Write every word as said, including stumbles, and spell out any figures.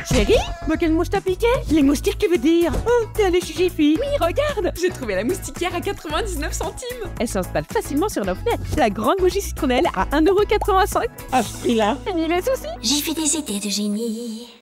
Chérie, mais quelle mouche t'as piqué? Les moustiques, tu veux dire? Oh, t'es allée chez Jiffy? Oui, regarde, j'ai trouvé la moustiquaire à quatre-vingt-dix-neuf centimes. Elle s'installe facilement sur nos fenêtres. La grande bougie citronnelle à un euro quatre-vingt-cinq. À ce prix-là, fini les soucis. J'ai fait des idées de génie.